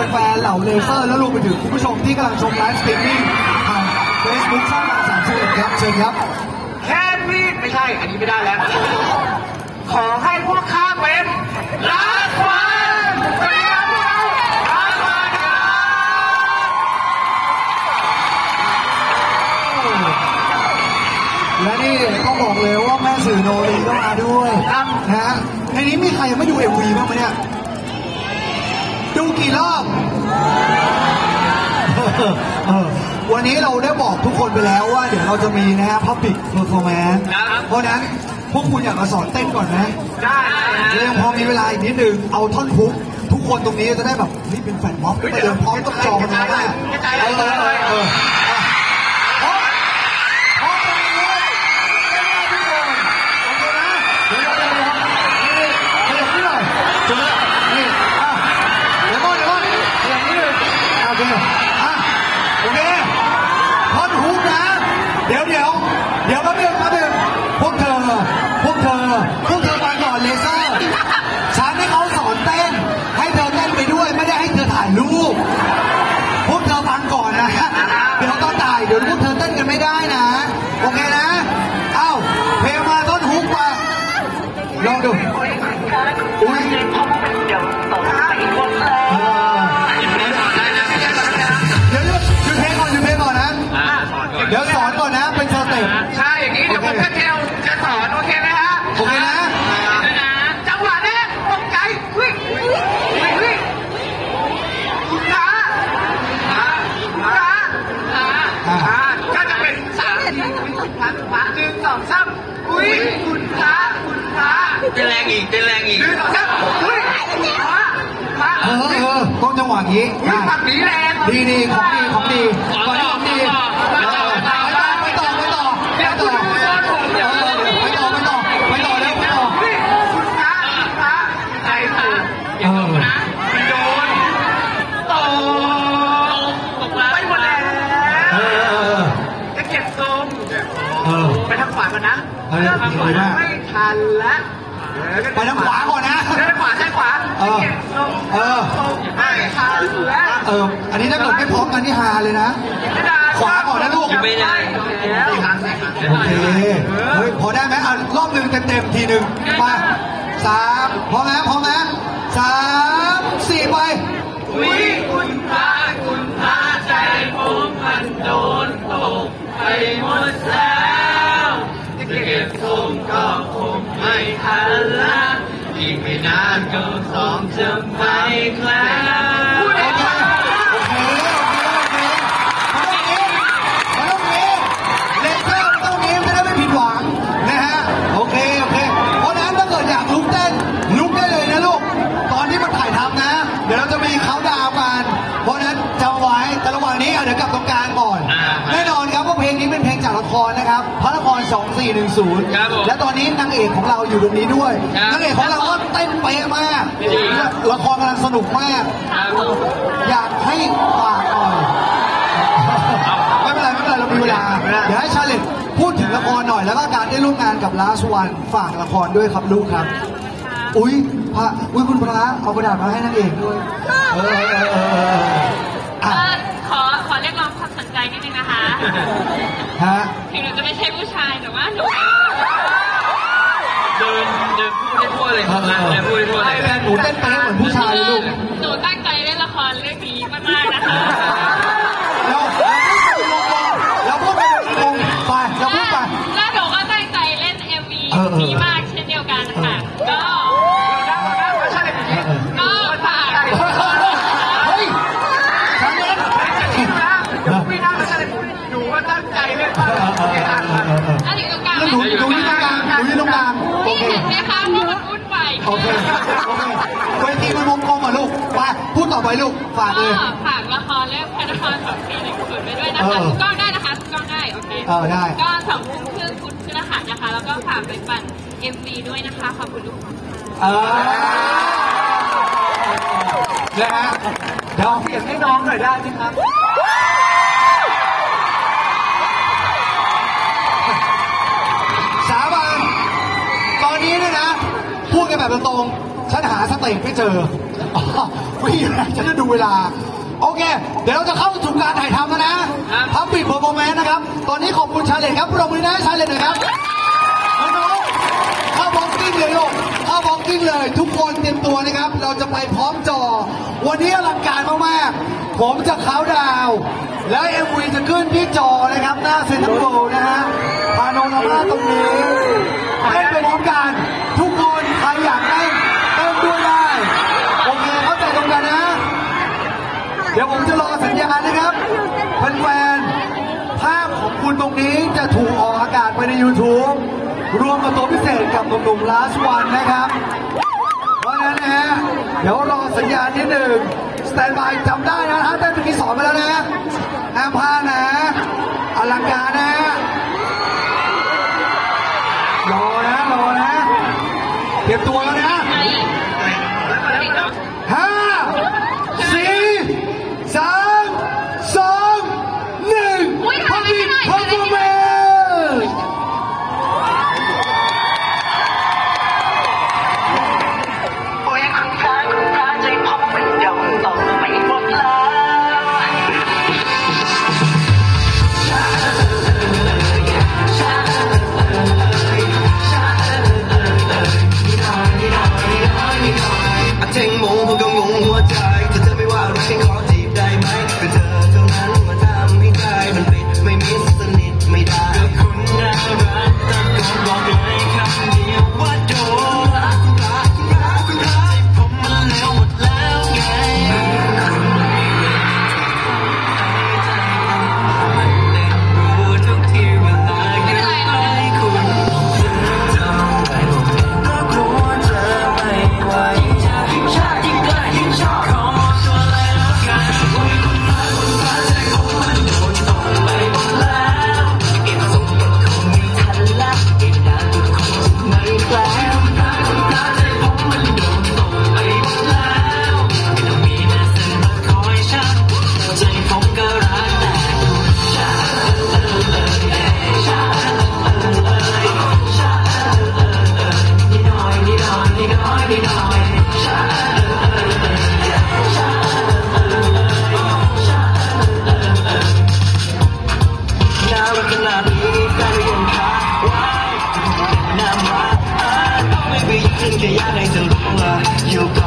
ฟนๆเหล่าเลเซอร์แล้วรวมไปถึงคุณผู้ชมที่กำลังชมไลฟ์สตรีมมิ่งทาง Facebook ช่อง31ครับเชิญครับแค่นี้ไม่ใช่อันนี้ไม่ได้แล้วขอให้พวกข้าเป็นลาสวันสวัสดีครับพวกเราลาสวันและนี่ก็บอกเลยว่าแม่สื่อโนรีก็มาด้วยนะฮะในนี้มีใครยังไม่ดู MV บ้างไหมเนี่ยดูกี่รอบวันนี้เราได้บอกทุกคนไปแล้วว่าเดี๋ยวเราจะมีนะฮะ Public Performance เพราะนั้นพวกคุณอยากมาสอนเต้นก่อนไหมได้ยังพอมีเวลาอีกนิดนึงเอาท่อนฮุกทุกคนตรงนี้จะได้แบบนี่เป็นแฟนม็อบไปเดินพร้อมต้องจองกันได้เดี๋ยวแป๊บนึงพวกเธอมาก่อนเลเซอร์ฉันให้เขาสอนเต้นให้เธอเต้นไปด้วยไม่ได้ให้เธอถ่ายรูปพวกเธอฟังก่อนนะเดี๋ยวตอนถ่ายเดี๋ยวพวกเธอเต้นกันไม่ได้นะโอเคนะเอ้าเพลงมาต้นฮุกมาลองดูอุ้ยเดี๋ยวเพลงก่อนนะเดี๋ยวสอนก่อนนะเป็นสเต็ปใช่อย่างนี้เดี๋ยวผมจะสอนโอเคไหมฮะโอเคนะจังหวะนี้ตกใจวิ่งคุณขาก็จะเป็น3 ทีคุณขา1 2 3อุ้ยคุณขาเต้นแรงอีก1 2 3อุ้ยต้องจังหวะนี้ฝั่งนี้แรงดีของดีฝั่งนี้ของดีไปต่อใจฟูนะไม่โดนตกไปหมดแล้วจะเก็บทรงไปทางขวากันนะไม่ทันแล้วไปทางขวาก่อนนะใช้ขวาเก็บทรงไม่ทันแล้วอันนี้ถ้าเกิดไม่พร้อมกันนี่ฮาเลยนะขวาก่อนนะลูกไม่ได้โอเคเฮ้ยพอได้ไหมรอบหนึ่งเต็มทีหนึ่งมา3พร้อมนะ3 4ไปอุ้ยคุณพระใจผมมันโดนตกไปหมดแล้วจะเก็บทรงก็คงไม่ทันละอีกไม่นานก็2จะไม่แคล้วเดี๋ยวเราจะมีเขาดาวกันเพราะนั้นจำไว้แต่ระหว่างนี้เดี๋ยวกลับตรงกลางก่อนแน่นอนครับว่าเพลงนี้เป็นเพลงจากละครนะครับพระนคร2410และตอนนี้นางเอกของเราอยู่ตรงนี้ด้วยนางเอกของเราก็เต้นเป๊ะมากละครกำลังสนุกมากอยากให้ฝากหน่อยไม่เป็นไรเรามีเวลาเดี๋ยวให้ชาเลนจ์พูดถึงละครหน่อยแล้วก็การได้ร่วมงานกับลาสวันฝากละครด้วยครับลูกครับอุ้ยคุณพระเอากระดาษมาให้นางเอกด้วยขอเรียกร้องความสนใจนิดนึงนะคะถึงหนูจะไม่ใช่ผู้ชายแต่ว่าหนูเดินพูดได้ทั่วเลยครับพูดได้ทั่วเลยแต่หนูเต้นเป๊ะเหมือนผู้ชายลูกหนูตั้งใจเล่นละครเรื่องนี้มากๆนะคะเราพูดไปแล้วหนูก็ตั้งใจเล่น MV นี้มากเช่นเดียวกันค่ะก็ฝากเฮ้ยไม่น่าจะได้พูดหนูว่าตั้งใจเล่นมากอยู่ตรงกลางอยู่ตรงกลางโอเคเห็นไหมคะว่ามันวุ่นวายโอเคเวทีมันวงกลมอ่ะลูกไปพูดต่อไปลูกฝากเลยฝากละครเรื่องพระนคร2410ไปด้วยนะคะทุกกล้องได้นะคะทุกกล้องได้โอเคได้ก็2 ทุ่มครึ่งพุธพฤหัสนะคะแล้วก็ฝากไปปั่น MV ด้วยนะคะขอบคุณทุกคนนะฮะเดี๋ยวเสียงให้น้องหน่อยได้ไหมครับสาบานตอนนี้เนี่ยนะพูดกันแบบตรงๆฉันหาสเต็ปไม่เจอไม่มีอะไรฉันจะดูเวลาโอเคเดี๋ยวเราจะเข้าสู่การถ่ายทำแล้วนะพับปิดเพอร์ฟอร์แมนซ์นะครับตอนนี้ขอบคุณชาเลนครับปรบมือนะชาเลนหน่อยครับน้องๆเข้าบล็อกกิ้งเลยลูกเข้าบล็อกกิ้งเลยทุกคนเตรียมตัวนะครับเราจะไปพร้อมจอวันนี้อลังการมากๆผมจะเค้าดาวแล้ว MV จะขึ้นที่จอนะครับหน้าเซ็นทรัลเวิลด์นะฮะพาโนรามาตรงนี้เต้นไปพร้อมกันทุกคนใครอยากเต้นด้วยได้โอเคเข้าใจตรงกันนะเดี๋ยวผมจะรอสัญญาณนะครับแฟนๆภาพของคุณตรงนี้จะถูกออกอากาศไปใน YouTube รวมกับตัวพิเศษกับหนุ่มๆ Last One นะครับเพราะฉะนั้นนะฮะเดี๋ยวรอสัญญาณนิดหนึ่งสแตนบายจำได้นะฮะเต้นเมื่อกี้สอนไปแล้วนะห้ามพลาดนะอลังการนะรอนะเตรียมตัวแล้วนะ5 4 3 2 1พับปิดเพอร์ฟอร์แมนซ์โอ้ยคุณพระใจผมมันยอมตกไปหมดแล้วเท่งมงพวกก็งงหัวใจถ้าเธอไม่ว่าอะไรขอจีบได้ไหมเป็นเธอเท่านั้นมาทำให้ใจมันปิดไม่มิดสนิทไม่ได้กับคนน่ารักตะโกนบอกเลยคำเดียวว่าโดนรักใจผมมันแล้วหมดแล้วไงรู้ทุกทีเวลาอยู่ใกล้คุณเท่าไหร่ก็กลัวเธอไม่ไหวยิ่งใกล้ยิ่งชอบขอตัวแล้วกันคุณพระใจผมมันโดนตกไปหมดแล้วเก็บทรงก็คงไม่ทันละอีกนานก็คงจะไม่แกล้วคุณพระใจผมมันโดนตกไปหมดแล้วไม่ต้องมีแม่เส้นมาคอยชักใจผมก็รักแต่คุณชาชานิดหน่อยนิดหน่อยนิดหน่อยนิดหน่อยน่ารักขนาดนี้ได้หรือยังคะว้าวน่ารักไม่ไปยืนแค่อยากให้เธอรู้ว่าอยู่